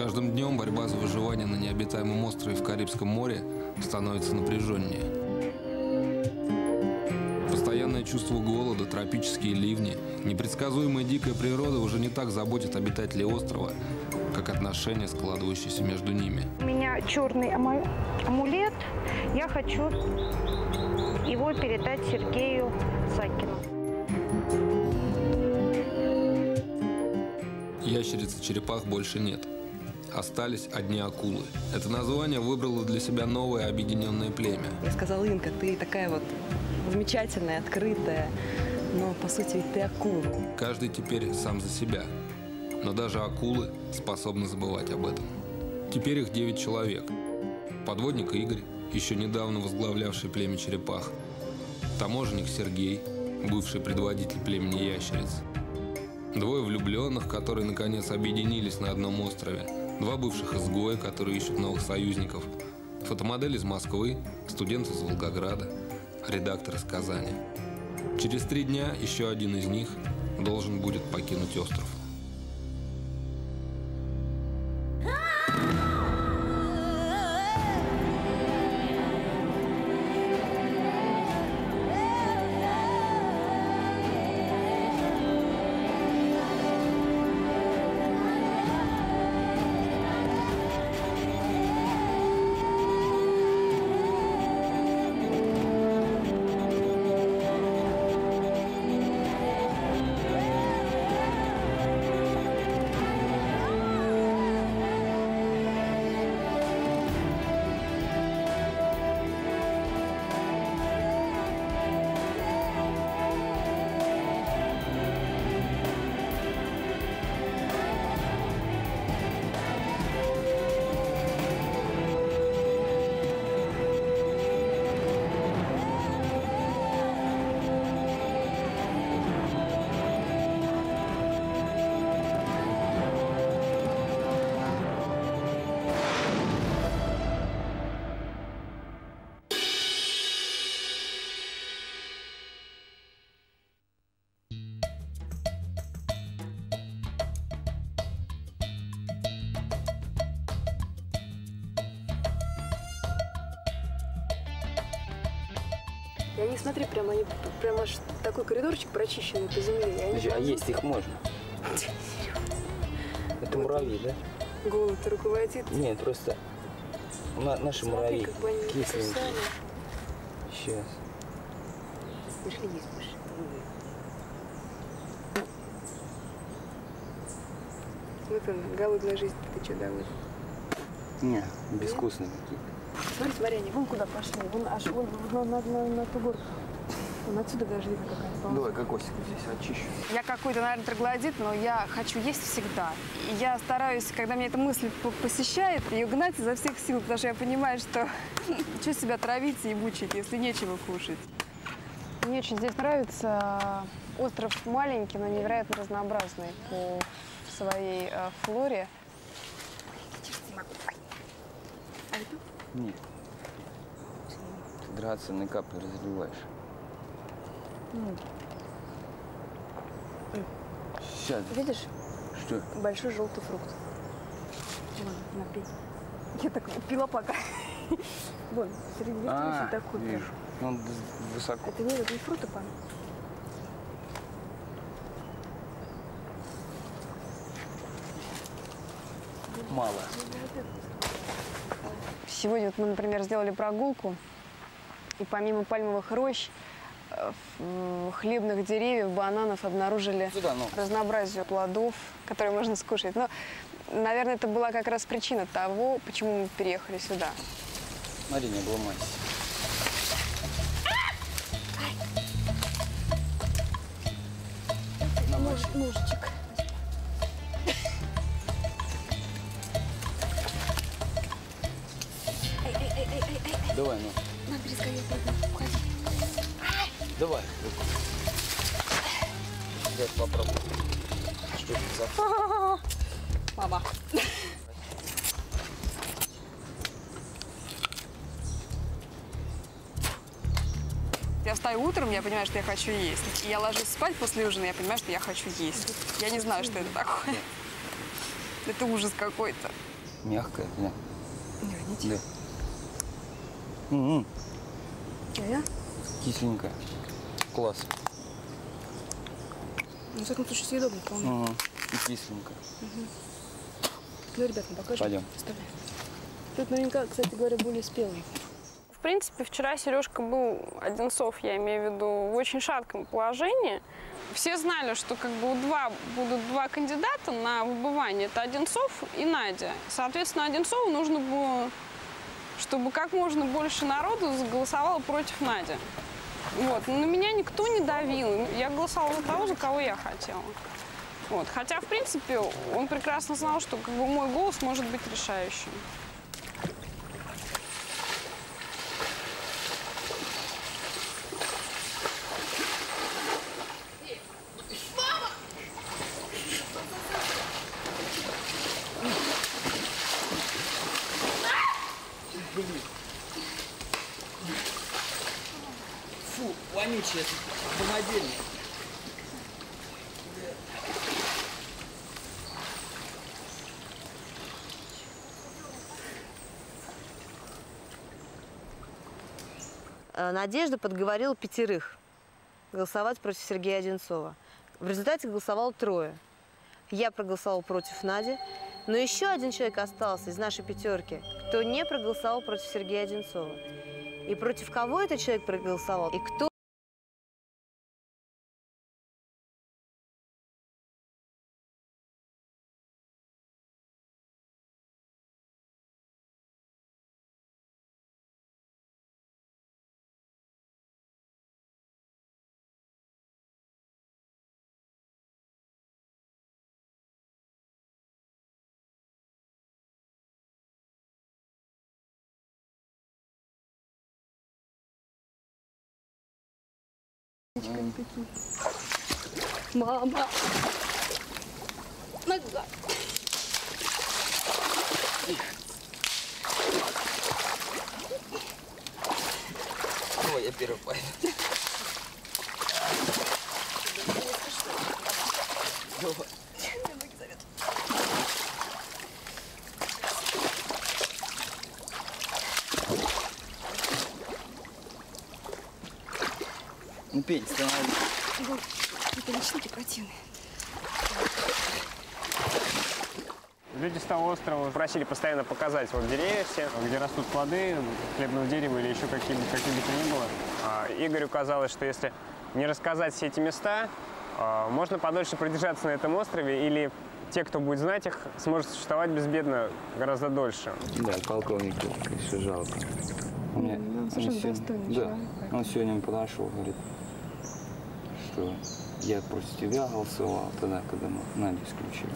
каждым днем борьба за выживание на необитаемом острове в Карибском море становится напряженнее. Постоянное чувство голода, тропические ливни, непредсказуемая дикая природа уже не так заботит обитателей острова, как отношения, складывающиеся между ними. У меня черный амулет. Я хочу его передать Сергею Сакину. Ящериц-черепах больше нет. Остались одни акулы. Это название выбрало для себя новое объединенное племя. Я сказала: Инка, ты такая вот замечательная, открытая, но по сути ведь ты акула. Каждый теперь сам за себя. Но даже акулы способны забывать об этом. Теперь их 9 человек. Подводник Игорь, еще недавно возглавлявший племя черепах. Таможенник Сергей, бывший предводитель племени ящериц. 2 влюбленных, которые наконец объединились на одном острове. 2 бывших изгоя, которые ищут новых союзников. Фотомодель из Москвы, студент из Волгограда, редактор из Казани. Через 3 дня еще один из них должен будет покинуть остров. И они, смотри, прямо аж такой коридорчик прочищенный по земле. А есть их можно? Это муравьи, да? Голод руководит. Нет, просто наши муравьи кисленькие. Сейчас. Пошли есть, пошли. Вот он, голодная жизнь. Ты что, доволен? Не, безвкусные какие-то. Смотри, смотри, они вон куда пошли. Вон аж вон на ту горку. Вон отсюда даже видно какая-то. Давай кокосик здесь очищу. Я какой-то, наверное, троглодит, но я хочу есть всегда. И я стараюсь, когда меня эта мысль посещает, ее гнать изо всех сил, потому что я понимаю, что что себя травить и мучить, если нечего кушать. Мне очень здесь нравится. Остров маленький, но невероятно разнообразный по своей флоре. Нет. Ты драгоценные капли разливаешь. Сейчас. Видишь? Что? Большой желтый фрукт. Вон, напей. Я так пила пока. Вон, среди ветвей такой. Вижу. Он высоко. Это не фрукт, а пан. Мало. Сегодня вот мы, например, сделали прогулку, и помимо пальмовых рощ, хлебных деревьев, бананов обнаружили разнообразие плодов, которые можно скушать. Но, наверное, это была как раз причина того, почему мы переехали сюда. Смотри, не обломайся. Ножичек. Давай, ну. Надо скорее уходи. Давай. Дай попробуй. Что это за... Мама. Я встаю утром, я понимаю, что я хочу есть. И я ложусь спать после ужина, я понимаю, что я хочу есть. Я не знаю, что это такое. Это ужас какой-то. Мягкая, да. Не, Да. М-м, я? кисленькая. Класс. Ну, в всяком случае, съедобно вполне. Ага. И кисленькая. Ну, ребят, ну покажем. Пойдем. Оставляем. Тут наверняка, кстати говоря, более спелый. В принципе, вчера Сережка был, Одинцов, я имею в виду, в очень шатком положении. Все знали, что как бы будут два кандидата на выбывание. Это Одинцов и Надя. Соответственно, Одинцову нужно было, чтобы как можно больше народу заголосовало против Нади. Вот. Но на меня никто не давил. Я голосовала за того, за кого я хотела. Вот. Хотя, в принципе, он прекрасно знал, что как бы, мой голос может быть решающим. Фу, вонючая, помодельник. Надежда подговорила 5 голосовать против Сергея Одинцова. В результате голосовало 3. Я проголосовала против Нади, но еще 1 человек остался из нашей 5, кто не проголосовал против Сергея Одинцова. И против кого этот человек проголосовал, и кто Мама! Нога! Ой, я первый пойду. Давай. Ну, Петь, становись. Это личники противные. Люди с того острова просили постоянно показать вот деревья все, где растут плоды хлебного дерева или еще какие-бы то ни было. Игорю казалось, что если не рассказать все эти места, можно подольше продержаться на этом острове, или те, кто будет знать их, сможет существовать безбедно гораздо дольше. Да, полковнику, конечно, жалко. Он совершенно достойный человек. Он сегодня подошел, говорит, что я против тебя голосовал тогда, когда мы Надю исключили.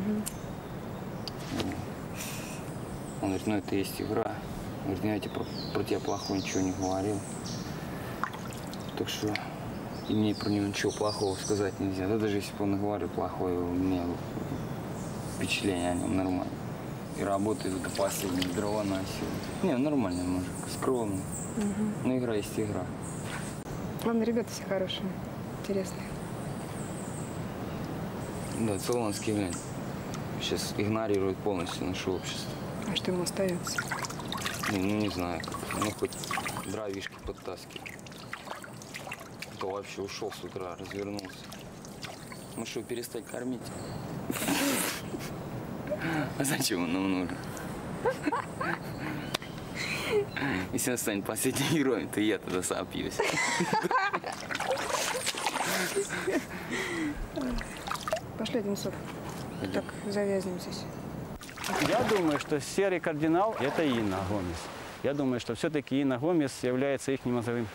Он говорит, ну это есть игра. Он говорит, я тебе про тебя плохого ничего не говорил. Так что и мне про него ничего плохого сказать нельзя. Да даже если бы он и говорил плохое, у меня впечатление о нем нормально. И работает до последнего, дрова носил. Не, нормальный мужик, скромный. Но игра есть игра. Главное, ребята все хорошие, интересные. Да, Цилонский, глянь, сейчас игнорирует полностью наше общество. А что ему остается? Ну, не знаю, ну хоть дровишки подтаскивает. То вообще ушел с утра, развернулся. Мы что, перестать кормить? А зачем он нам нужен? Если он станет последним героем, то я тогда сопьюсь. Пошли, Одинцов. Так, завязнем здесь. Я думаю, что серый кардинал – это Инна Гомес. Я думаю, что все-таки Инна Гомес является их мозговым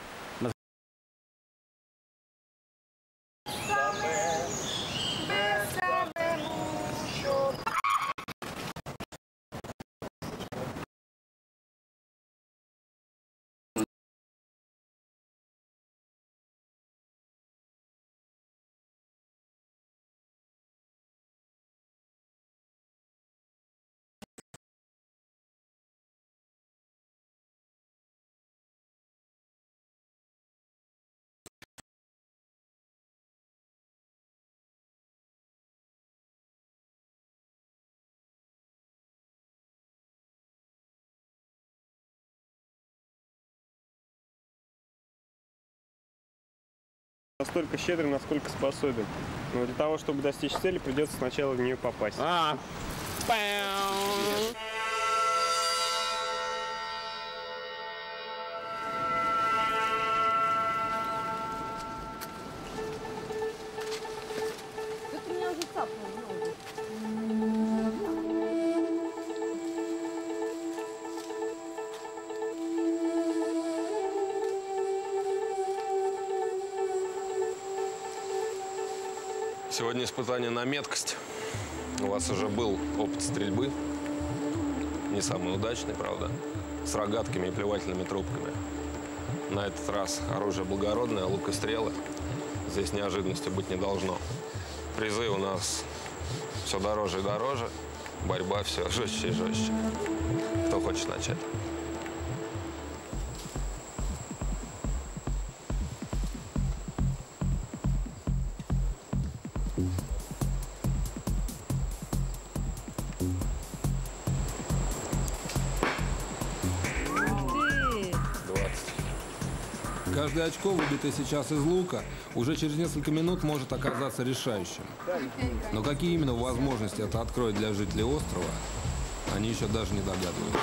Настолько щедрым, насколько способен. Но для того, чтобы достичь цели, придется сначала в нее попасть. Сегодня испытание на меткость. У вас уже был опыт стрельбы. Не самый удачный, правда. С рогатками и плевательными трубками. На этот раз оружие благородное, лук и стрелы. Здесь неожиданности быть не должно. Призы у нас все дороже и дороже. Борьба все жестче и жестче. Кто хочет начать? Каждое очко, выбитое сейчас из лука, уже через несколько минут может оказаться решающим. Но какие именно возможности это откроет для жителей острова, они еще даже не догадываются.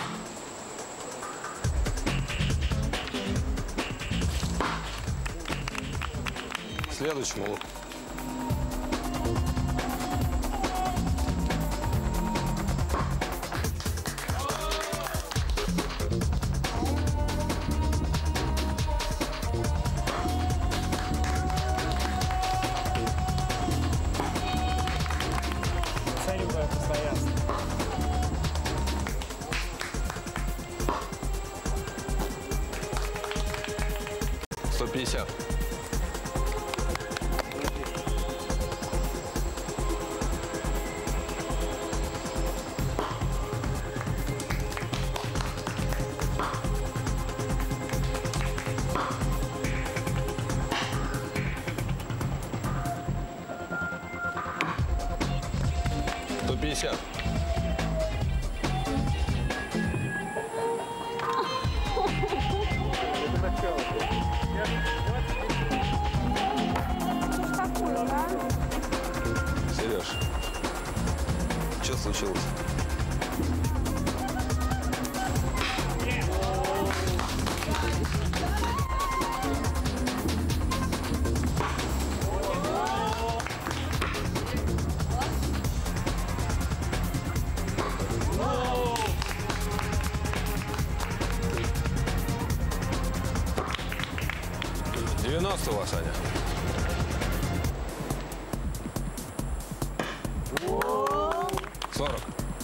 Следующему луку. Сереж, что случилось? У вас, Аня. О! 40.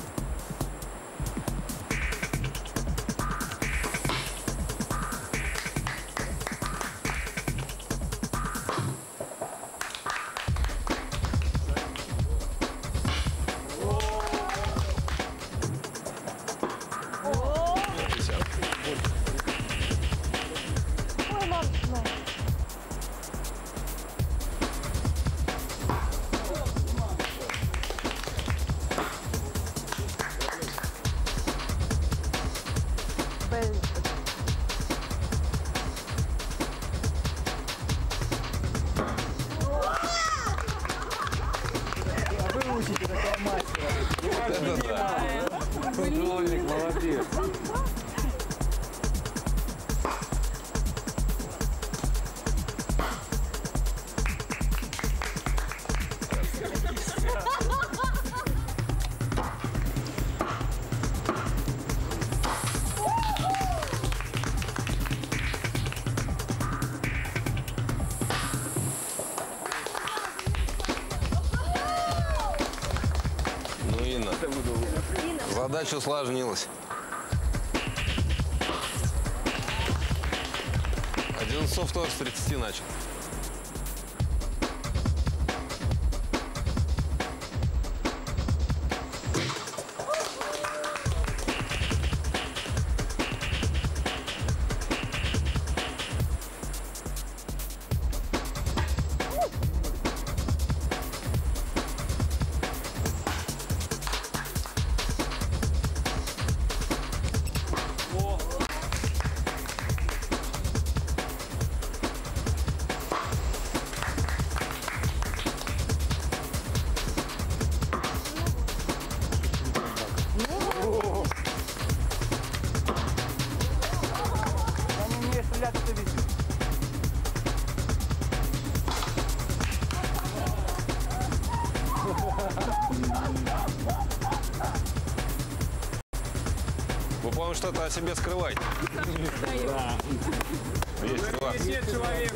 Футбольник, молодец. Задача усложнилась. Одинцов тоже с 30 начал. ребята, кто висит. Вы, по-моему, что-то о себе скрываете. Да. Есть у вас. Человек.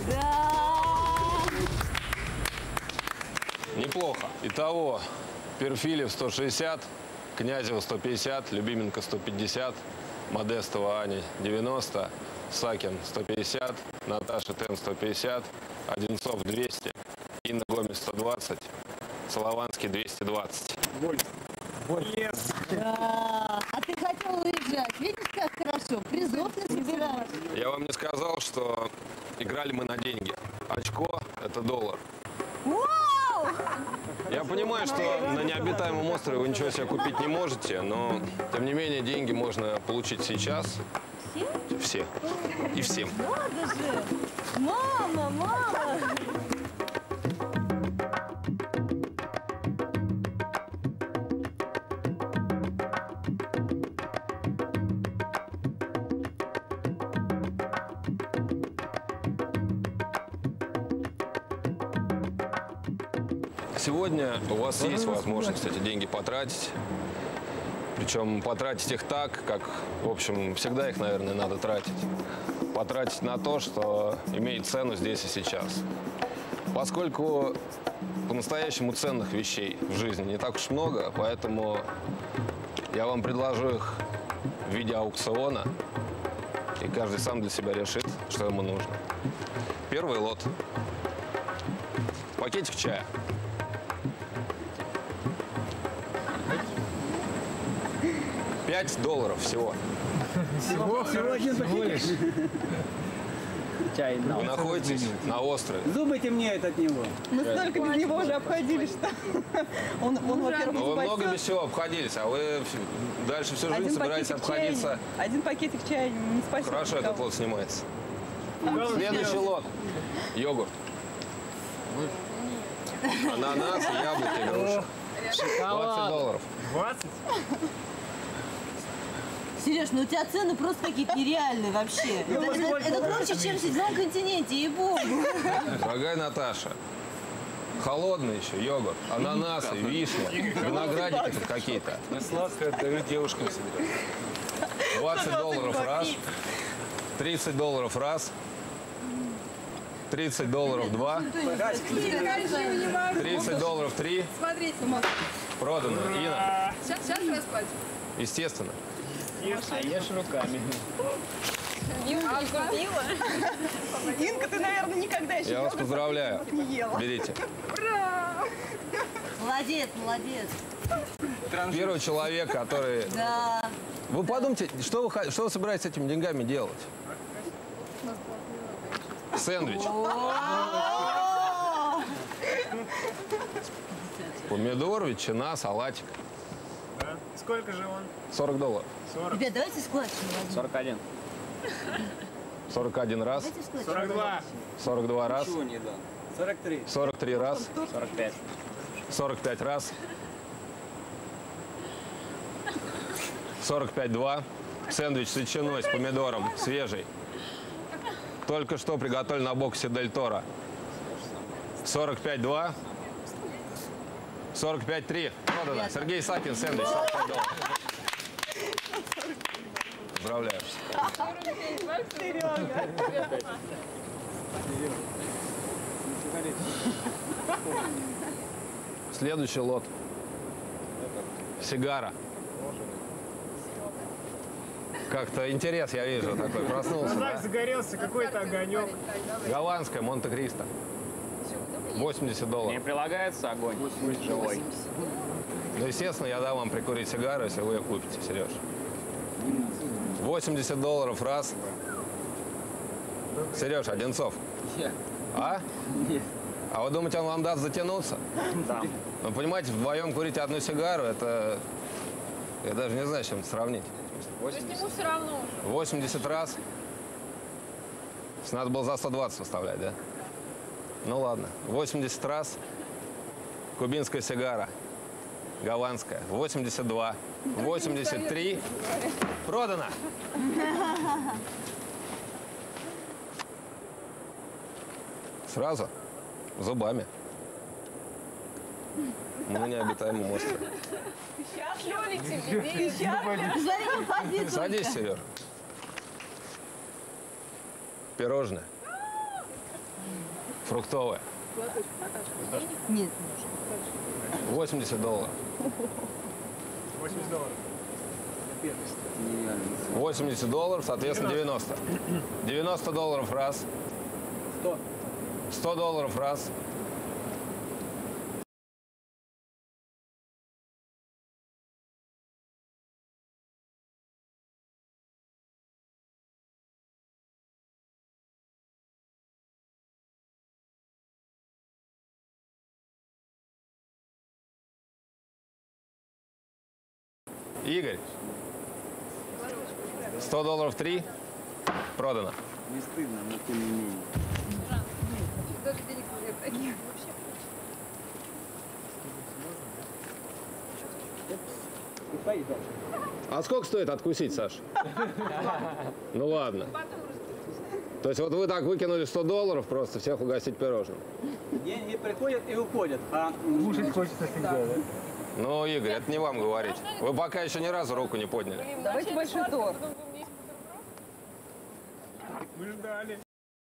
Неплохо. Итого, Перфилев 160, Князева 150, Любименко 150, Модестова Аня 90, Сакин 150, Наташа Тен 150, Одинцов 200, Инна Гомес 120, Солованский 220. Yes. Да. А ты хотел уезжать. Видишь, как хорошо. Призов не собираешь. Я вам не сказал, что играли мы на деньги. Очко – это $1. Вау! Я понимаю, что на необитаемом острове вы ничего себе купить не можете, но, тем не менее, деньги можно получить сейчас. Все? Все. И всем. Надо же! Мама, мама! Сегодня у вас есть возможность эти деньги потратить. Причем потратить их так, как, в общем, всегда их, наверное, надо тратить. Потратить на то, что имеет цену здесь и сейчас. Поскольку по-настоящему ценных вещей в жизни не так уж много, поэтому я вам предложу их в виде аукциона, и каждый сам для себя решит, что ему нужно. Первый лот. Пакетик чая. $5 всего. Всего один пакетик. Чай. Вы находитесь на острове. Зубы темнеют от него. Мы столько без него уже обходились, что он во-первых, Но вы много спасет. без всего обходились, а вы дальше всю жизнь собираетесь обходиться. Один пакетик чая не спасет. Хорошо, никого. этот лот снимается. Следующий лот. Йогурт. Ананас, яблоки, груша. $20. 20? Сереж, ну у тебя цены просто какие-то нереальные вообще. Это круче, чем в седьмом континенте, ей-богу. Дорогая Наташа, холодный еще йогурт, ананасы, вишня, виноградики тут какие-то. Сладкое даю девушкам собирать. $20 раз, $30 раз, $30 два, $30 три. Смотрите. Продано. Инна, Сейчас расплатим. естественно. Ешь руками. Инка, ты, наверное, никогда еще Я вас йогурт поздравляю. не ела. Берите. Молодец, молодец. Первый человек, который... Да. Вы подумайте, что вы собираетесь с этими деньгами делать? Сэндвич. Помидор, ветчина, салатик. Да? Сколько же он? $40. 40. Ребят, давайте складчину возьмем. 41. 41 раз, Давайте складчину. 42. 42 раз, Чего не дал? 43. 43 раз, 45. 45 раз, 45 два. Сэндвич с ветчиной, с помидором, свежий. Только что приготовлен на боксе Дель Торо. 45 два. 45 3. Продано. Сергей Сакин, сэндвич, $45. Поздравляю. Следующий лот. Сигара. Как-то интерес, я вижу, такой проснулся. Глазах Да? загорелся какой-то огонек. Голландская, Монте-Кристо. $80. Не прилагается огонь живой. Ну, естественно, я дам вам прикурить сигару, если вы ее купите, Сереж. $80 раз. Сереж, Одинцов. А? Нет. А вы думаете, он вам даст затянуться? Да. Ну, понимаете, вдвоем курить одну сигару, это... Я даже не знаю, с чем это сравнить. 80 раз. Надо было за 120 выставлять, да? Ну ладно. 80 раз. Кубинская сигара. Голландская. 82. 83. Продано. Сразу? Зубами. Мы на необитаемом острове. Садись, Сереж. Пирожное. Фруктовое. Нет. $80. 80 долларов. 80 долларов, соответственно, 90. 90 долларов раз. 100. 100 долларов раз. Игорь, 100 долларов 3, продано. Не стыдно, но тем не менее. Даже денег нет таких. А сколько стоит откусить, Саш? Ну ладно. То есть вот вы так выкинули 100 долларов просто всех угостить пирожным? Деньги приходят и уходят, а Кушать хочется всегда, да? Ну, Игорь, это не вам говорить. Вы пока еще ни разу руку не подняли. Давайте большой торт. Мы ждали.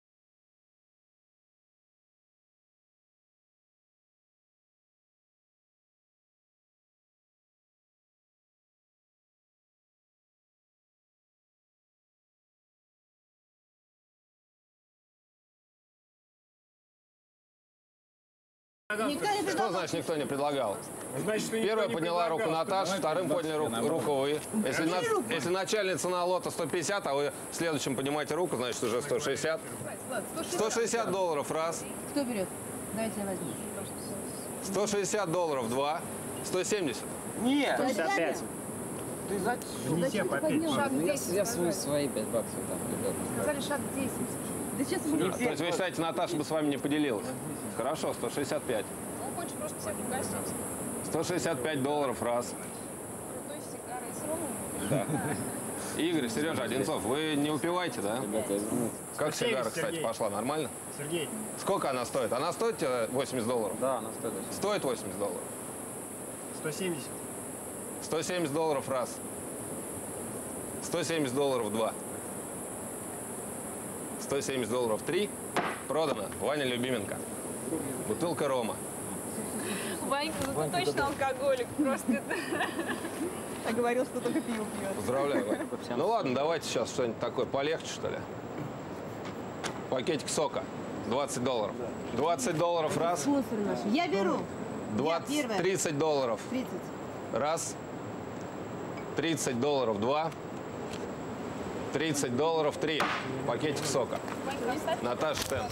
Что значит никто не предлагал? Значит, что никто Первая не подняла предлагал. руку Наташа, вторым подняли руку вы. Если начальная цена лота 150, а вы следующим поднимаете руку, значит уже 160. 160 долларов раз. Кто берет? Давайте я возьму. 160 долларов два. 170. Нет. 55. Ты за... Не те по 5. Я свои 5 баксов там, ребят. Сказали шаг 10. Да сейчас мы... То есть вы считаете, Наташа бы с вами не поделилась? Хорошо, 165. Он хочет просто всех угостить. 165 долларов раз. Крутой сигарой с ромом. Да. Игорь, Сережа, Одинцов, вы не упиваете, да? Ребята, извините. Как сигара, кстати, Сергей. пошла? Нормально? Сергей, Сколько она стоит? Она стоит тебе 80 долларов? Да, она стоит. Стоит 80 долларов. 170. 170 долларов раз. 170 долларов два. 170 долларов три. Продано. Ваня Любименко. Бутылка рома. Ванька, ну ты точно алкоголик. Просто А говорил, что только пиво пьет. Поздравляю, Ваня. Ну ладно, давайте сейчас что-нибудь такое полегче, что ли. Пакетик сока. 20 долларов. 20 долларов раз. Спонсор наш. Я беру. 20, 30 долларов 30. раз. 30 долларов два. 30 долларов три. Пакетик сока. Наташа Штен.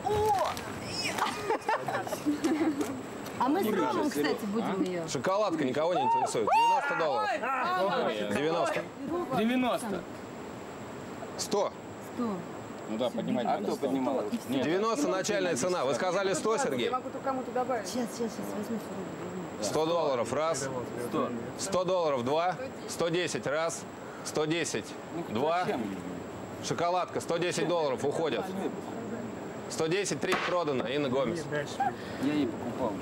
А мы с Ромом, кстати, будем ее. Шоколадка никого не интересует. 90 долларов. 90. 90. 100. 100. Ну да, поднимать. А кто поднимал? руку? Нет. 90 начальная цена. Вы сказали 100, Сергей? Я могу только кому-то добавить. Сейчас возьму 100 долларов раз. 100 долларов два. 110 раз. 110 два. Шоколадка. 110 долларов уходят. 110 3 продано. Инна Гомес. Я не покупал.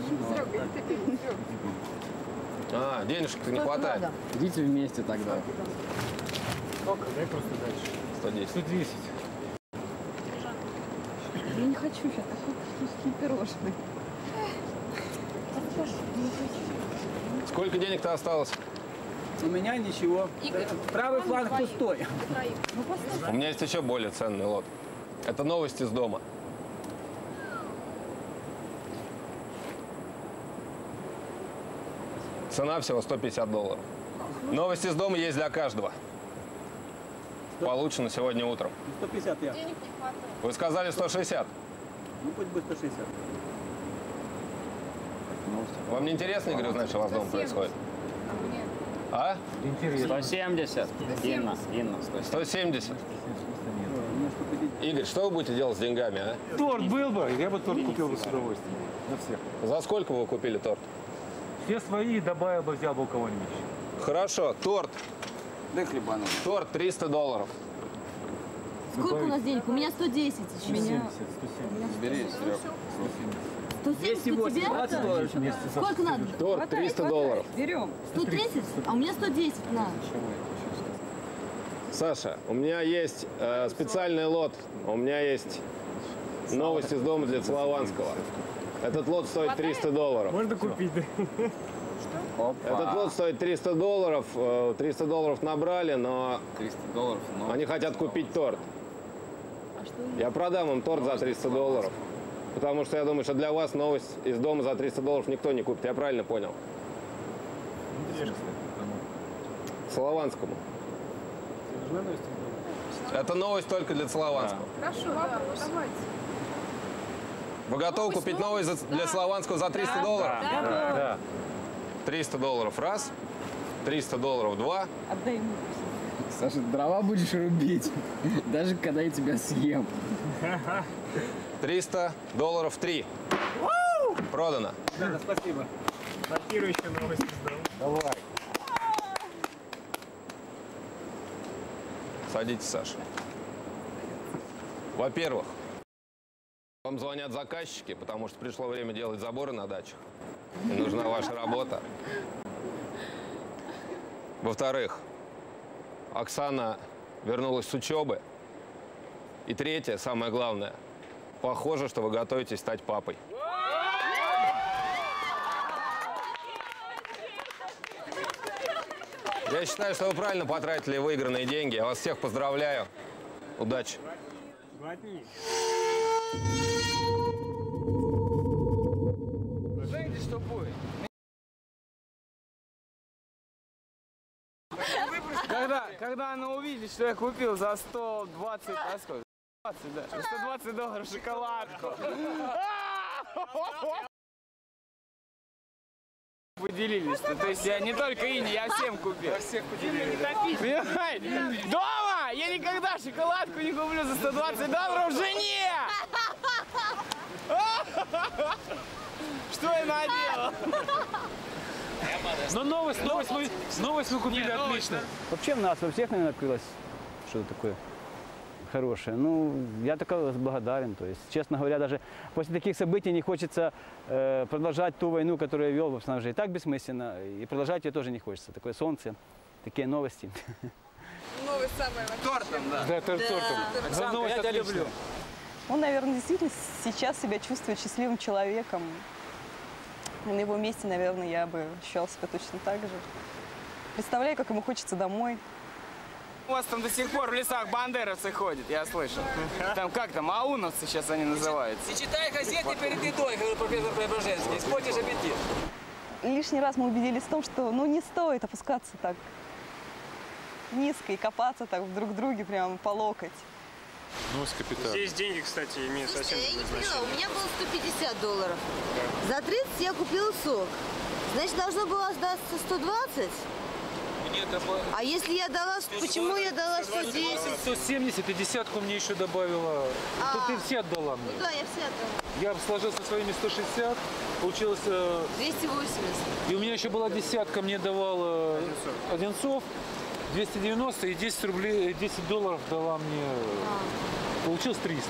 А, денежек-то не хватает. Идите вместе тогда. Сколько? Дай просто дальше. 110. 110. Я не хочу сейчас такие вкусные пирожные. Сколько денег-то осталось? У меня ничего. Правый фланг пустой. У меня есть еще более ценный лот. Это новости из дома. Цена всего 150 долларов. Новости из дома есть для каждого. Получено сегодня утром. 150 я. денег не хватает. Вы сказали 160. Ну, пусть будет 160. Вам не интересно, Игорь, узнать, что у вас дома происходит? А? 170. Инна, 170. Игорь, что вы будете делать с деньгами, а? Торт был бы, я бы торт купил бы с удовольствием. На всех. За сколько вы купили торт? Все свои добавил бы, взял бы у кого-нибудь. Хорошо, торт. Дай хлебану. Торт 300 долларов. Сколько у нас денег? У меня 110 еще. 170. Бери, Серег. 170 у тебя? Сколько надо? Торт 300 долларов. Берем. 130? А у меня 110 на. Саша, у меня есть специальный лот. У меня есть новость из дома для Целованского. Этот лот стоит 300 долларов. Можно купить, да? Этот лот стоит 300 долларов. 300 долларов набрали, но 300 долларов. они хотят купить торт. Я продам им торт за 300 долларов. Потому что я думаю, что для вас новость из дома за 300 долларов никто не купит. Я правильно понял? Целованскому. Это новость только для Целованского. Хорошо, давайте. Вы готовы купить новость для Целованского за 300 долларов? Да. 300 долларов раз, 300 долларов два. Отдай ему. Саша, дрова будешь рубить, даже когда я тебя съем. 300 долларов три. Продано. Да, спасибо. Шокирующая новость из дома. Давай. Садитесь, Саша. Во-первых, вам звонят заказчики, потому что пришло время делать заборы на дачах. И нужна ваша работа. Во-вторых, Оксана вернулась с учебы. И третье, самое главное, похоже, что вы готовитесь стать папой. Я считаю, что вы правильно потратили выигранные деньги. Я вас всех поздравляю. Удачи. Глотни. Знаете, что будет? Когда она увидит, что я купил за 120, а сколько? 20, да. 120 долларов шоколадку. Поделились-то. То есть я не только Ине, я всем купил. Всех поделились. Понимаете? Дома я никогда шоколадку не куплю за 120 долларов жене! Что я наделал? Но новость вы купили отлично. Вообще у нас во всех, наверное, открылось что-то такое хорошее. Ну, я такой благодарен. То есть, честно говоря, даже после таких событий не хочется продолжать ту войну, которую я вел, в основном, и так бессмысленно. И продолжать ее тоже не хочется. Такое солнце, такие новости. Новость самая вообще. Тортом, да. Да, тортом. За новость я тебя отлично. люблю. Он, наверное, действительно сейчас себя чувствует счастливым человеком. И на его месте, наверное, я бы ощущала себя точно так же. Представляю, как ему хочется домой. У вас там до сих пор в лесах бандеровцы ходят, я слышал. Там как там, ауновцы сейчас они называются. Не читай газеты перед едой, говорит профессор Преображенский, испортишь аппетит. Лишний раз мы убедились в том, что не стоит опускаться так низко и копаться так друг в друге прямо по локоть. Новость капитана. Здесь деньги, кстати, имеют совсем Я не другое поняла, значение. у меня было 150 долларов. За 30 я купила сок. Значит, должно было остаться 120? А если я дала, почему я дала 110? 170 и десятку мне еще добавила. Тут ты все отдала мне. Ну да, я все отдала. Я сложил со своими 160, получилось... 280. И у меня еще была десятка, мне давал Одинцов, 290 и 10 рублей, 10 долларов дала мне. Получилось 300.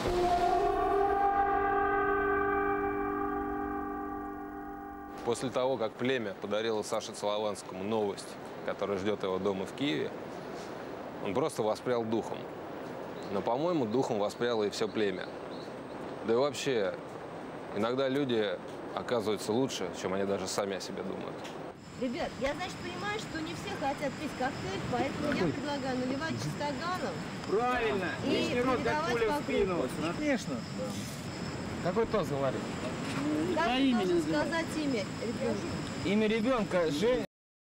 После того, как племя подарило Саше Целованскому новость, которая ждет его дома в Киеве, он просто воспрял духом. Но, по-моему, духом воспряло и все племя. Да и вообще, иногда люди оказываются лучше, чем они даже сами о себе думают. Ребят, я, значит, понимаю, что не все хотят пить коктейль, поэтому я предлагаю наливать стаганом. Правильно. И передавать по кругу. Конечно. Какой тост говорит? Как ты должен сказать имя ребенка? Имя ребенка Женя.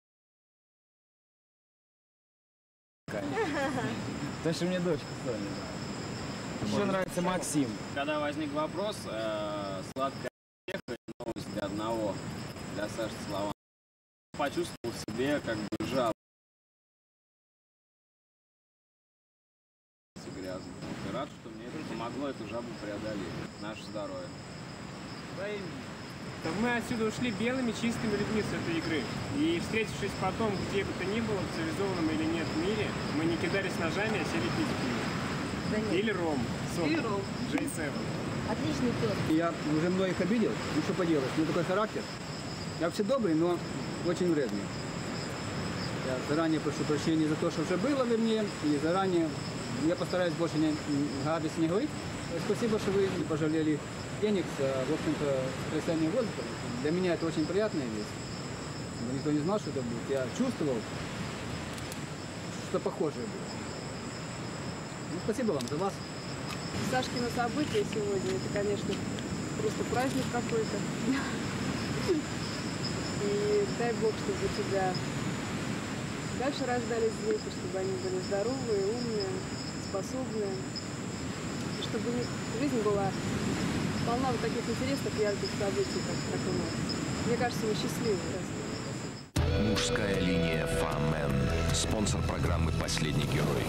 То, что мне дочка ставит. Еще нравится Максим. Когда возник вопрос, сладкая орехи, новость для одного, для Саши Целованского, почувствовал в себе как бы жабу. Грязно. И рад, что мне это помогло эту жабу преодолеть. Наше здоровье. Мы отсюда ушли белыми, чистыми людьми с этой игры. И встретившись потом, где бы то ни было, в цивилизованном или нет мире, мы не кидались ножами, а сели пить пиво. Или ром. Или ром. J7. Отличный тост. Я уже многих обидел, ну что поделать, у меня такой характер. Я все добрый, но очень вредный. Я заранее прошу прощения за то, что уже было во мне, и заранее я постараюсь больше гадости не говорить. Спасибо, что вы не пожалели денег, в общем-то, сотрясание воздуха. Для меня это очень приятная вещь. Никто не знал, что это будет. Я чувствовал, что похожее было. Ну, спасибо вам за вас. Сашкино событие сегодня, это, конечно, просто праздник какой-то. И дай Бог, чтобы у тебя дальше рождались дети, чтобы они были здоровые, умные, способные. И чтобы у них жизнь была полна вот таких интересных, ярких событий, как у нас. Мне кажется, мы счастливые. Мужская линия «Фамен». Спонсор программы «Последний герой».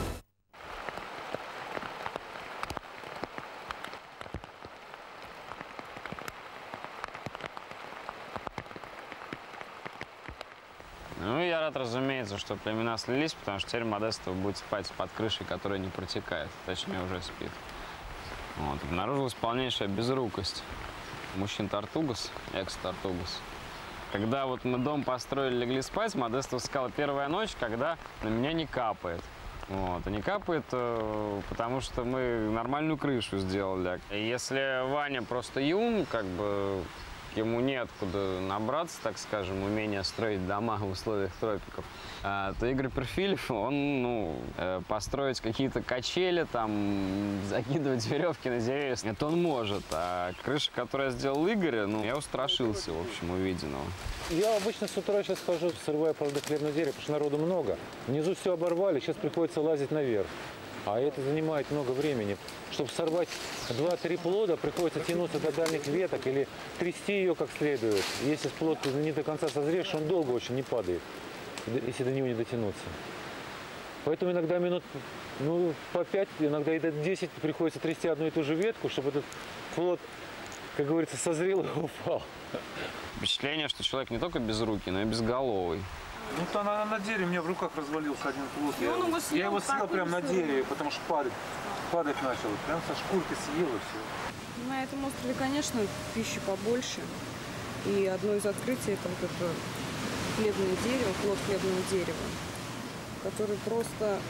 Ну, я рад, разумеется, что племена слились, потому что теперь Модестов будет спать под крышей, которая не протекает. Точнее, уже спит. Вот. Обнаружилась полнейшая безрукость. Мужчин Тартугас, экс-Тартугас. Когда вот мы дом построили, легли спать, Модестов сказал, первая ночь, когда на меня не капает. Вот. И не капает, потому что мы нормальную крышу сделали. И если Ваня просто юн, как бы ему неоткуда набраться, так скажем, умения строить дома в условиях тропиков, то Игорь Перфилев, он, построить какие-то качели, там, закидывать веревки на деревья, это он может. А крыша, которую я сделал Игоря, я устрашился, в общем, увиденного. Я обычно с утра сейчас хожу, срываю, правда, хлебное дерево, потому что народу много. Внизу все оборвали, сейчас приходится лазить наверх. А это занимает много времени. Чтобы сорвать 2-3 плода, приходится тянуться до дальних веток или трясти ее как следует. Если плод не до конца созревший, он долго очень не падает, если до него не дотянуться. Поэтому иногда минут по 5, иногда и до 10 приходится трясти одну и ту же ветку, чтобы этот плод, как говорится, созрел и упал. Впечатление, что человек не только безрукий, но и безголовый. Ну, то на дереве у меня в руках развалился один плод. Я его съел прямо на дереве, потому что падать начал. Прям со шкурки съел и все. На этом острове, конечно, пищи побольше. И одно из открытий это вот это хлебное дерево, плод хлебного дерева, который просто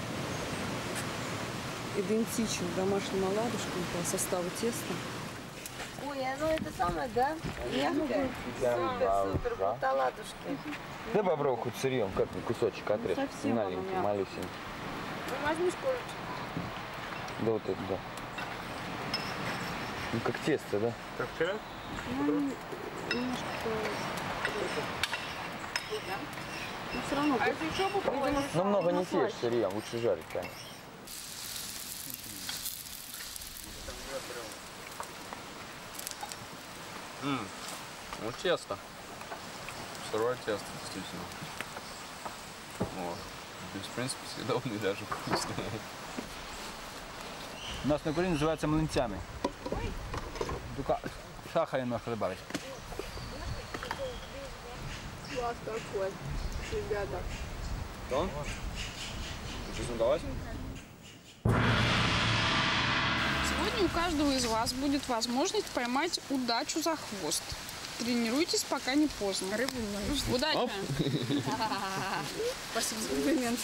идентичен домашним оладушкам по составу теста. Ой, оно это самое, да? Мягкое. Супер, вот оладушки. Дай попробуй хоть сырьем, как кусочек отрежь. Маленький, малюсенький. Ну, возьми сколько. Да вот это, да. Ну, как тесто, да? Как вчера? Ну, немножко... Но все равно... А если еще попробуем? Но много не съешь сырьем, лучше жарить, конечно. Ну, тесто. Сырое тесто, действительно. Вот. То есть, в принципе, съедобный и даже вкусный. У нас на Украине называется млинцями. Только сахар немножко добавить. Класс такой, ребята. Что? Ты согласен? Сегодня у каждого из вас будет возможность поймать удачу за хвост. Тренируйтесь, пока не поздно. Рыбу много. Удачи! Спасибо за комплимент.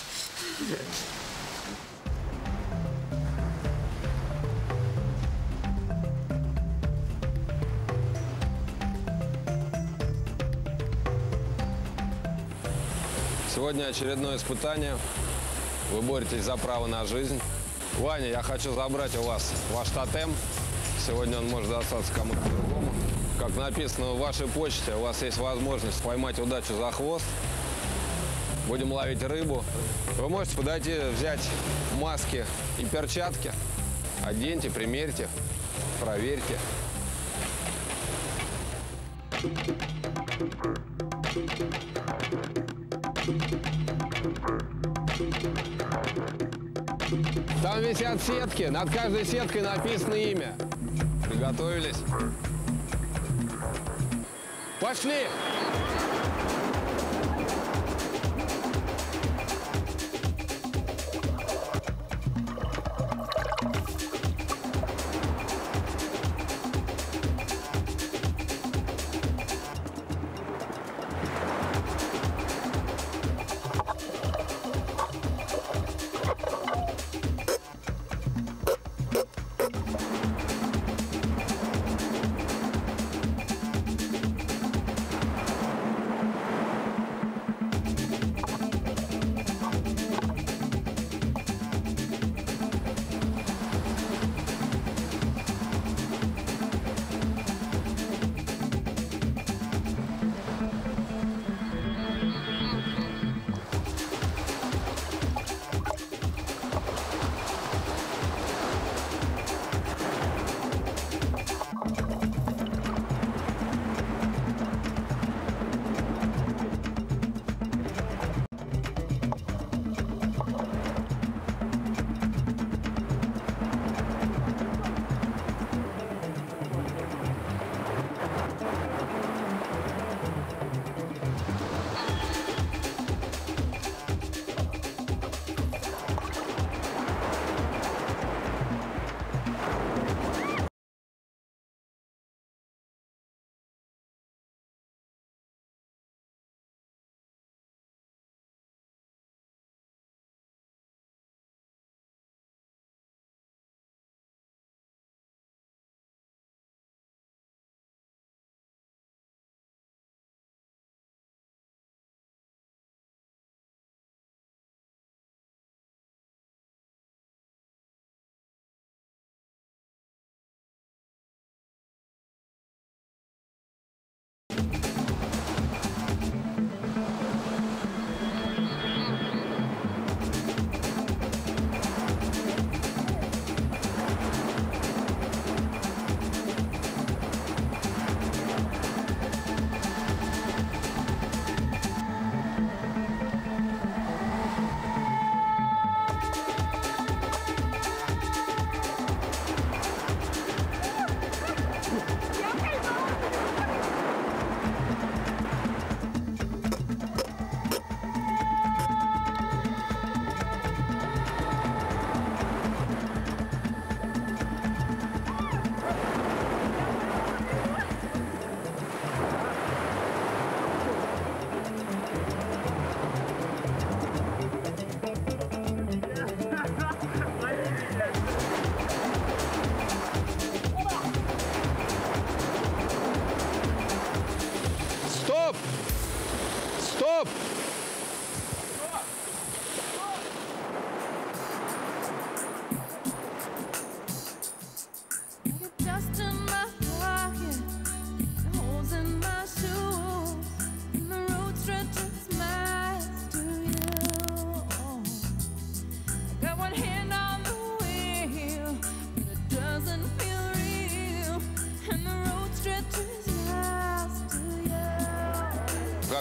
Сегодня очередное испытание. Вы боретесь за право на жизнь. Ваня, я хочу забрать у вас ваш тотем. Сегодня он может достаться кому-то другому. Как написано в вашей почте, у вас есть возможность поймать удачу за хвост. Будем ловить рыбу. Вы можете подойти, взять маски и перчатки. Оденьте, примерьте, проверьте. Там висят сетки. Над каждой сеткой написано имя. Приготовились? Пошли!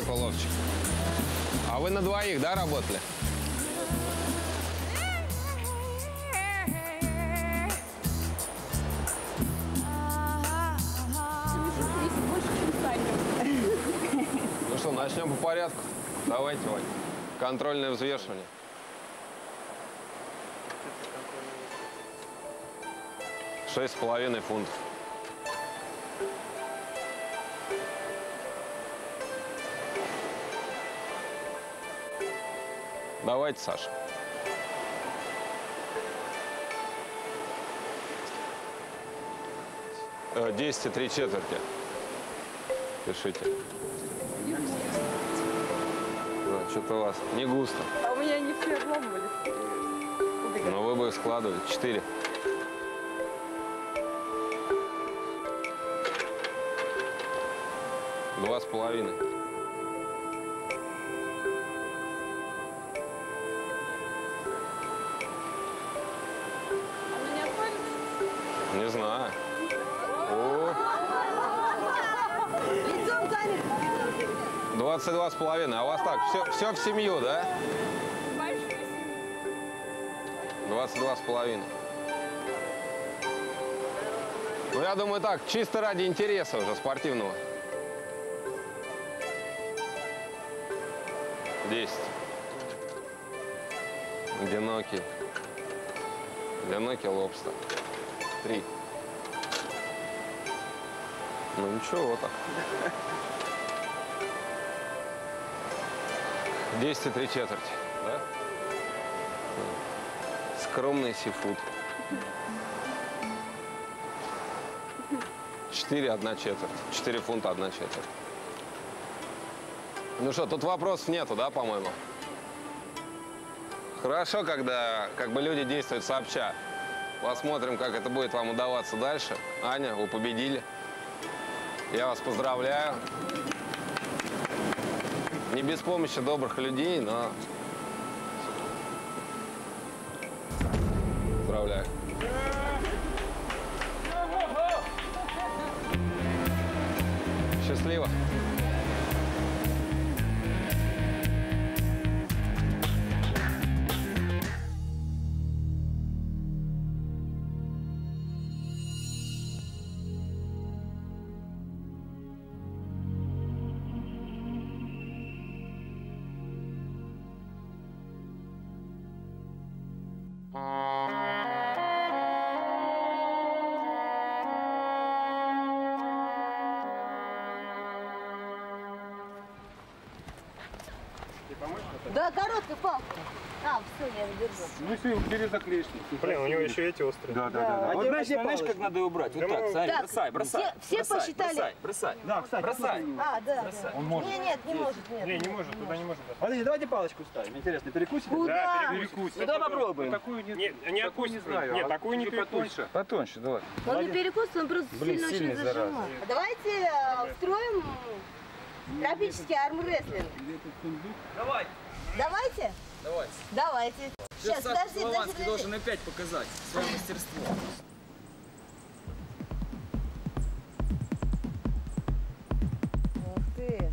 как уловчик. А вы на двоих, да, работали? Ну что, начнем по порядку? Давайте, Вань. Контрольное взвешивание. Шесть с половиной фунтов. Давайте, Саша. 10 3/4. Пишите. Да, что-то у вас не густо. А у меня не все обломывались. Но вы бы их складывали. 4. Два с половиной. Не знаю. О. 22 с половиной. А у вас так, все в семью, да? 22 с половиной. Ну, я думаю, так, чисто ради интереса уже спортивного. 10. Одинокий. Одинокий лобстер. 3. Ну ничего так. 10 3/4, да? Скромный сифуд. 4 1/4. 4 фунта 1/4. Ну что, тут вопросов нету, да, по-моему? Хорошо, когда как бы люди действуют сообща. Посмотрим, как это будет вам удаваться дальше. Аня, вы победили. Я вас поздравляю. Не без помощи добрых людей, но... Поздравляю. Счастливо. Да, короткая палка. А, все, я держу. Ну все, убери заклеечник. Блин, у него еще эти острые. Да. Вот знаешь, как надо ее убрать? Вот так, Саня, бросай. Все посчитали. Бросай. Да, кстати. Бросай. А, да. Он может. Нет, не может. Не может, туда не может. Подожди, давайте палочку ставим. Интересно, перекусите? Куда? Да, перекусим. Ну, давай попробуем. Такую не откусим. знаю. Нет, такую не перекусишь. Потоньше, давай. Он не перекусит, он просто сильно очень зажимает. Давайте устроим тропический армрестлинг. Давай. Давайте? Давайте. Сейчас, подожди. Славанский должен опять показать свое мастерство. Ух ты.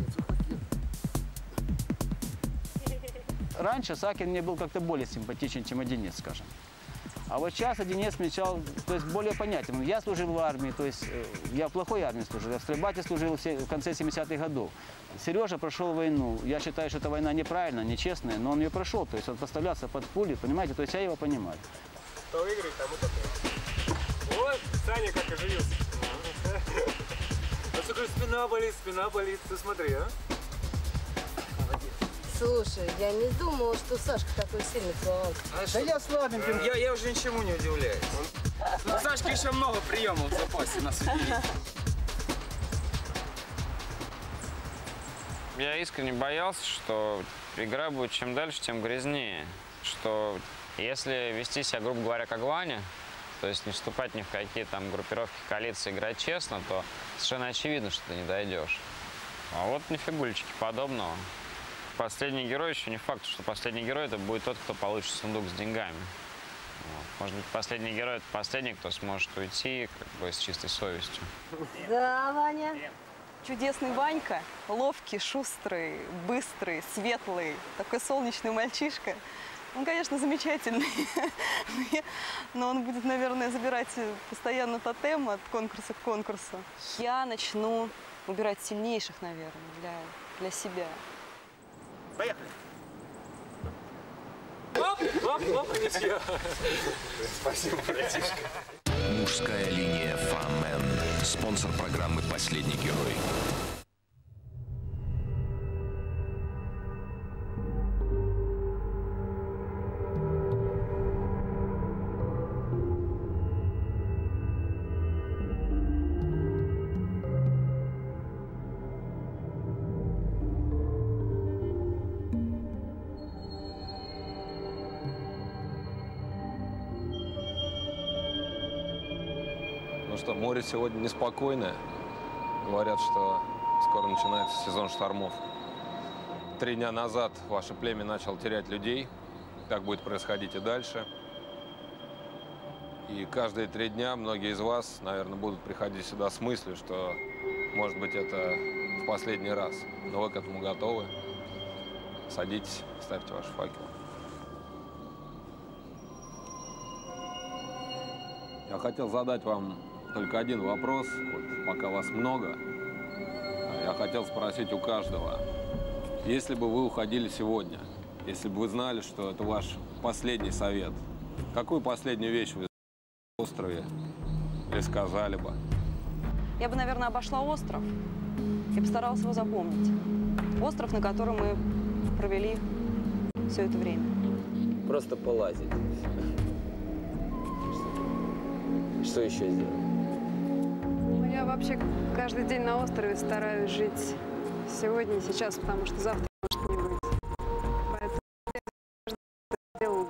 Раньше Сакин мне был как-то более симпатичен, чем Одинец, скажем. А вот сейчас Одинец мечал, то есть более понятен. Я служил в армии, то есть я в плохой армии служил, я в стрельбате служил в конце 70-х годов. Сережа прошел войну. Я считаю, что эта война неправильная, нечестная, но он ее прошел. То есть он подставлялся под пули, понимаете? То есть я его понимаю. Кто выиграет, тому такое. Вот, Саня как оживился. А что, спина болит, ты смотри, а? Слушай, я не думала, что Сашка такой сильный целовался. Да я слабенький. Я уже ничему не удивляюсь. У Сашки еще много приемов в запасе на судьи. Я искренне боялся, что игра будет чем дальше, тем грязнее. Что если вести себя, грубо говоря, как Ваня, то есть не вступать ни в какие там группировки, коалиции, играть честно, то совершенно очевидно, что ты не дойдешь. А вот ни фигулечки подобного. Последний герой еще не факт, что последний герой это будет тот, кто получит сундук с деньгами. Вот. Может быть, последний герой это последний, кто сможет уйти как бы с чистой совестью. Да, Ваня. Чудесный Ванька, ловкий, шустрый, быстрый, светлый, такой солнечный мальчишка. Он, конечно, замечательный, но он будет, наверное, забирать постоянно тотем от конкурса к конкурсу. Я начну выбирать сильнейших, наверное, для себя. Поехали! Спасибо, братишка. Мужская линия «Фамен». Спонсор программы «Последний герой». Ну что, море сегодня неспокойное. Говорят, что скоро начинается сезон штормов. 3 дня назад ваше племя начало терять людей. Так будет происходить и дальше. И каждые 3 дня многие из вас, наверное, будут приходить сюда с мыслью, что, может быть, это в последний раз. Но вы к этому готовы. Садитесь, ставьте ваши факелы. Я хотел задать вам только один вопрос, вот пока вас много. Я хотел спросить у каждого, если бы вы уходили сегодня, если бы вы знали, что это ваш последний совет, какую последнюю вещь вы на острове или сказали бы? Я бы, наверное, обошла остров и постаралась его запомнить. Остров, на котором мы провели все это время. Просто полазить. Что еще сделать? Я вообще каждый день на острове стараюсь жить сегодня и сейчас, потому что завтра может не быть. Поэтому я делаю.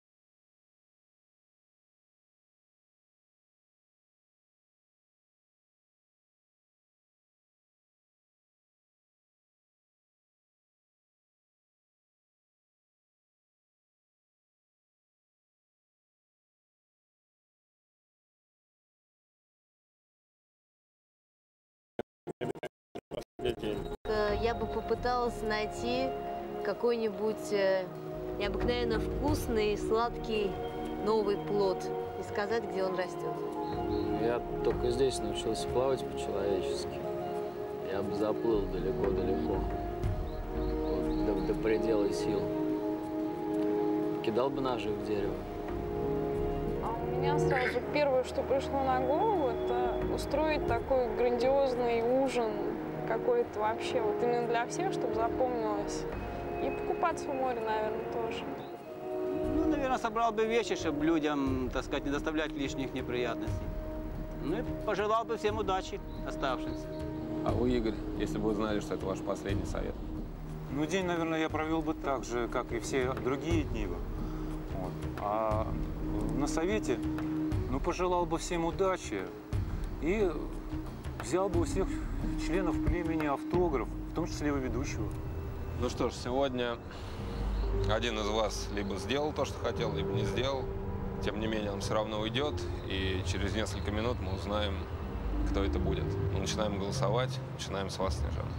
Я бы попыталась найти какой-нибудь необыкновенно вкусный, сладкий новый плод и сказать, где он растет. Я только здесь научился плавать по-человечески. Я бы заплыл далеко-далеко, вот, до предела сил. Кидал бы ножи в дерево. А у меня сразу первое, что пришло на голову, это устроить такой грандиозный ужин какой-то вообще, вот именно для всех, чтобы запомнилось. И покупаться в море, наверное, тоже. Ну, наверное, собрал бы вещи, чтобы людям, так сказать, не доставлять лишних неприятностей. Ну и пожелал бы всем удачи оставшимся. А вы, Игорь, если бы вы знали, что это ваш последний совет? Ну, день, наверное, я провел бы так же, как и все другие дни бы. Вот. А на совете, ну, пожелал бы всем удачи и взял бы у всех членов племени автограф, в том числе у ведущего. Ну что ж, сегодня один из вас либо сделал то, что хотел, либо не сделал. Тем не менее, он все равно уйдет, и через несколько минут мы узнаем, кто это будет. Мы начинаем голосовать, начинаем с вас, Снежана.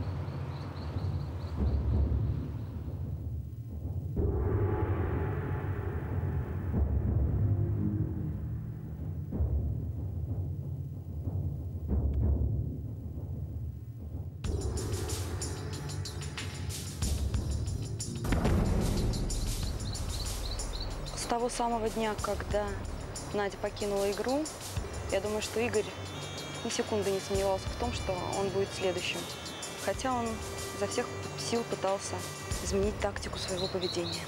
С того самого дня, когда Надя покинула игру, я думаю, что Игорь ни секунды не сомневался в том, что он будет следующим. Хотя он изо всех сил пытался изменить тактику своего поведения.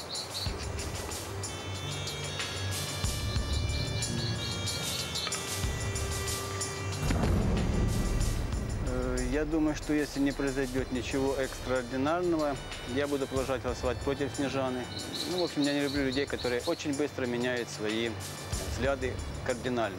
Я думаю, что если не произойдет ничего экстраординарного, я буду продолжать голосовать против Снежаны. Ну, в общем, я не люблю людей, которые очень быстро меняют свои взгляды кардинально.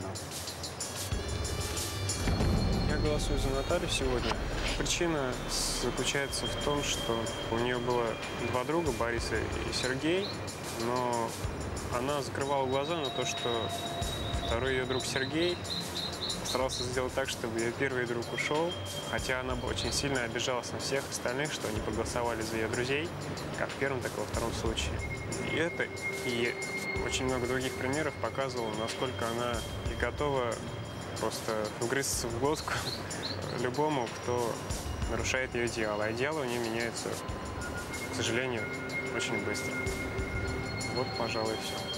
Я голосую за Наталью сегодня. Причина заключается в том, что у нее было 2 друга, Борис и Сергей, но она закрывала глаза на то, что второй ее друг Сергей старался сделать так, чтобы ее первый друг ушел, хотя она очень сильно обижалась на всех остальных, что они проголосовали за ее друзей, как в первом, так и во втором случае. И это, и очень много других примеров показывало, насколько она и готова просто вгрызться в глотку любому, кто нарушает ее идеалы. А идеалы у нее меняются, к сожалению, очень быстро. Вот, пожалуй, и все.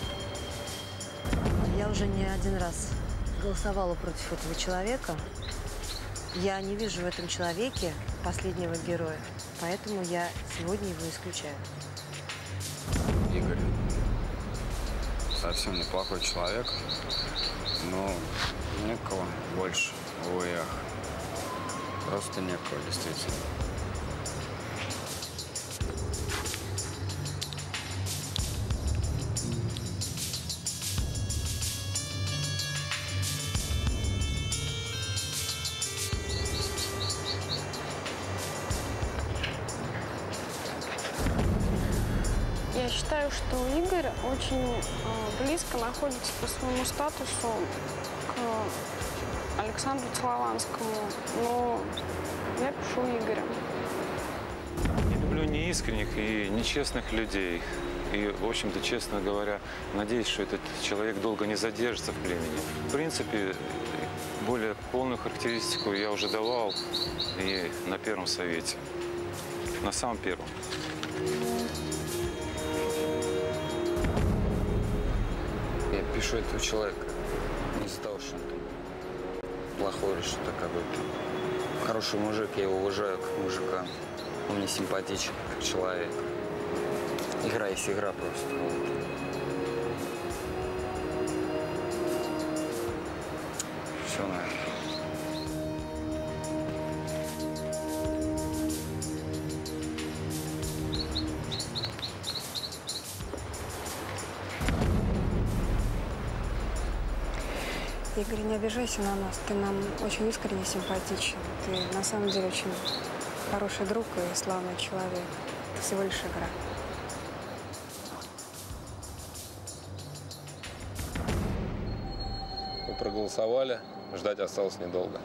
Я уже не один раз голосовала против этого человека. Я не вижу в этом человеке последнего героя, поэтому я сегодня его исключаю. Игорь совсем неплохой человек, но некого больше в боях. Просто некого, действительно. Я считаю, что Игорь очень близко находится по своему статусу к Александру Целованскому, но я пишу Игоря. Я люблю неискренних и нечестных людей. И, в общем-то, честно говоря, надеюсь, что этот человек долго не задержится в племени. В принципе, более полную характеристику я уже давал и на первом совете. На самом первом. Я пишу этого человека не из-за того, что он там плохой или что-то какой-то. Хороший мужик, я его уважаю как мужика. Он мне симпатичен как человек. Игра есть игра просто. Все, наверное. Игорь, не обижайся на нас. Ты нам очень искренне симпатичен. Ты на самом деле очень хороший друг и славный человек. Это всего лишь игра. Вы проголосовали, ждать осталось недолго.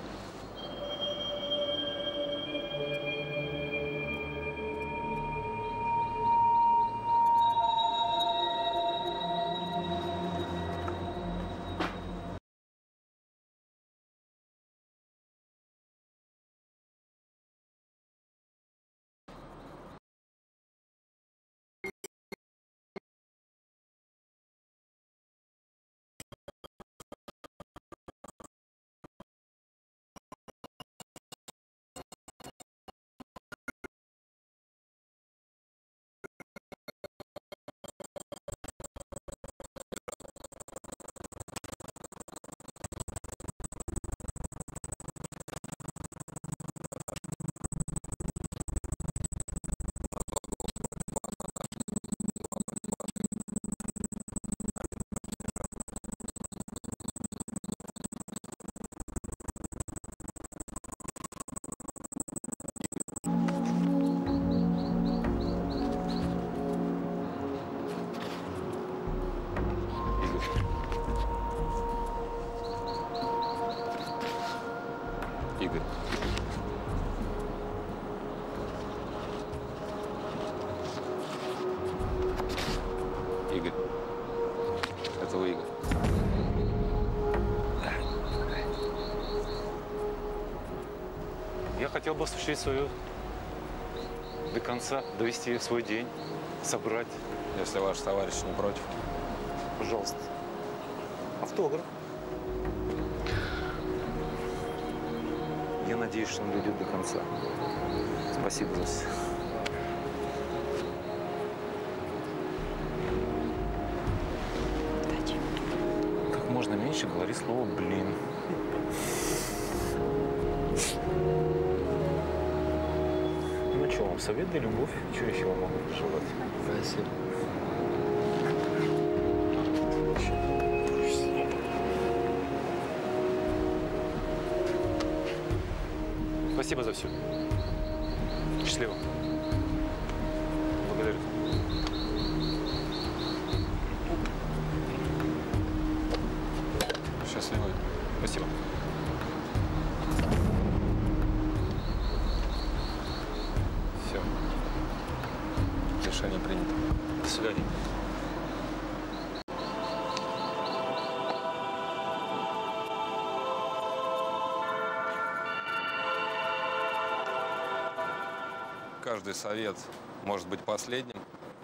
Игорь. Игорь. Это вы, Игорь. Я хотел бы осуществить свою до конца, довести свой день, собрать. Если ваш товарищ не против. Пожалуйста. Автограф. Я надеюсь, что он дойдет до конца. Спасибо за все. Как можно меньше говори слово «блин». Ну что, вам совет да любовь? Что еще вам могу пожелать? Спасибо. Спасибо за все. Счастливо. Благодарю. Счастливо. Спасибо. свидания. Каждый совет может быть последним.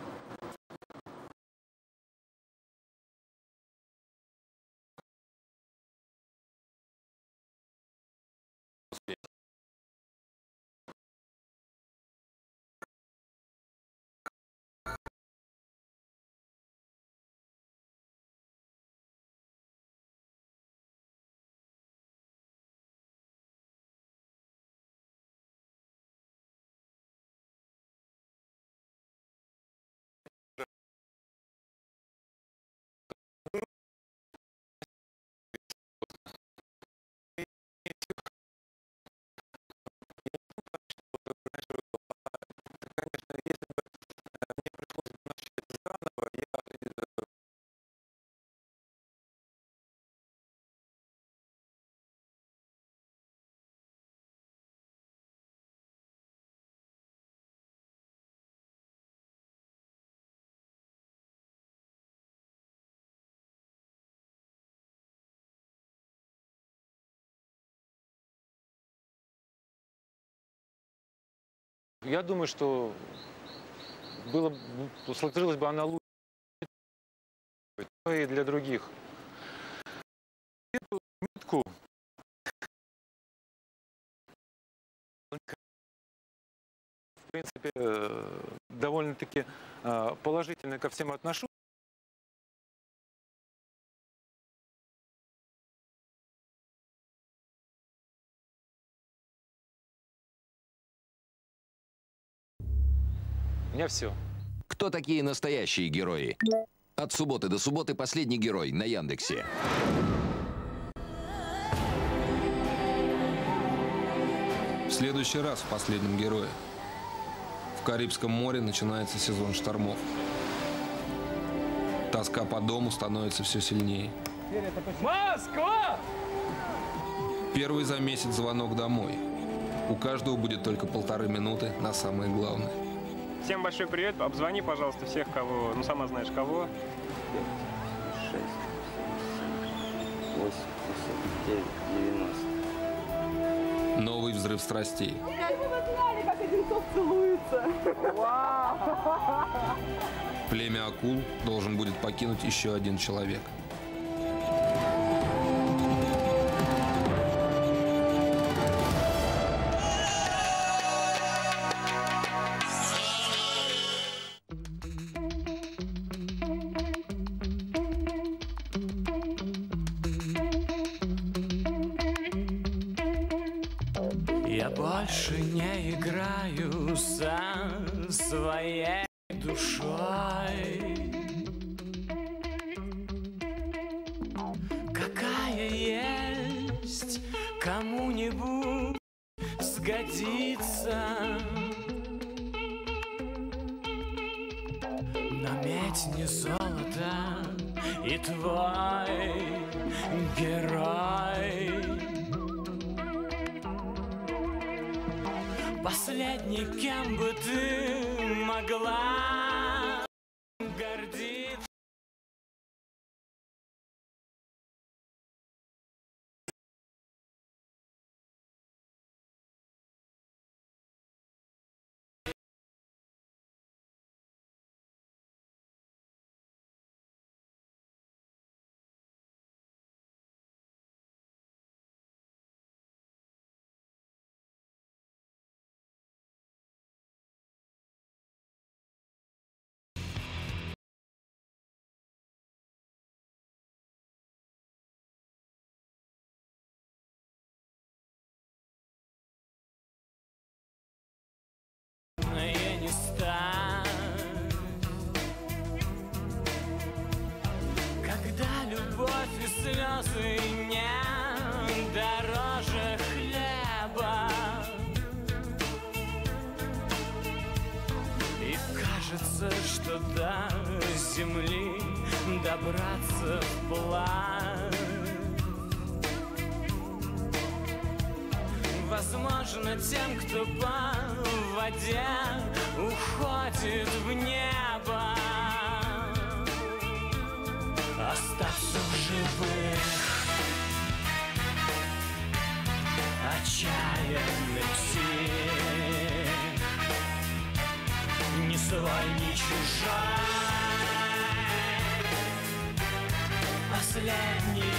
Я думаю, что сложилась бы аналогия и для других. Эту метку в принципе довольно-таки положительно ко всем отношусь. У меня все. Кто такие настоящие герои? От субботы до субботы «Последний герой» на Яндексе. В следующий раз в «Последнем герое». В Карибском море начинается сезон штормов. Тоска по дому становится все сильнее. Москва! Первый за месяц звонок домой. У каждого будет только 1,5 минуты на самое главное. Всем большой привет. Обзвони, пожалуйста, всех, кого, ну сама знаешь кого. 6, 8, 9, 90. Новый взрыв страстей. Как бы вы знали, как Одинцов целуется. Племя акул должен будет покинуть еще один человек. Я больше не играю со своей душой. Какая есть, кому-нибудь сгодится. Но медь не золото, и твой герой последний, кем бы ты могла гордиться. Не стать, когда любовь и слезы не дороже хлеба, и кажется, что до земли добраться вплавь возможно тем, кто по воде уходит в небо. идти. Ни свой, ни чужой, последний